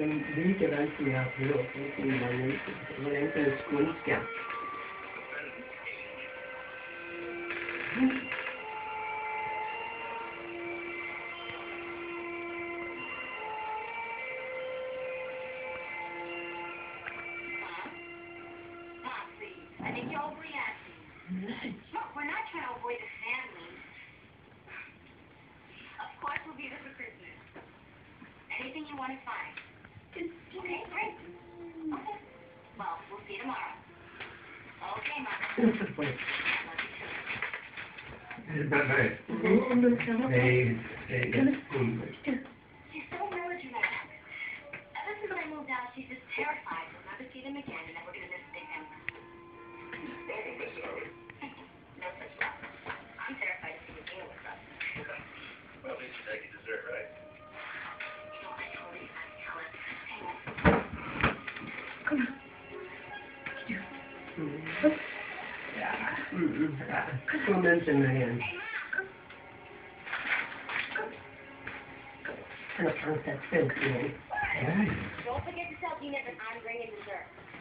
Bili che avanti a quello che veramente lo sconfia. I think you're overreacting. Look, we're not trying to avoid the family. Of course we'll be there for Christmas. Anything you want is fine. Okay, great. Okay. Well, we'll see you tomorrow. Okay, Mom. Bye-bye. She's so melodramatic. Ever since I moved out, she's just terrified we'll never see them again and that we're going to miss Big Emma. No such luck. I'm terrified to see you deal with us. Well, at least you take your dessert, right? You know, I totally forgot to tell her. Hang on. Comments in my hand. Kind of that filthy. Don't forget to tell Gina that I'm bringing dessert.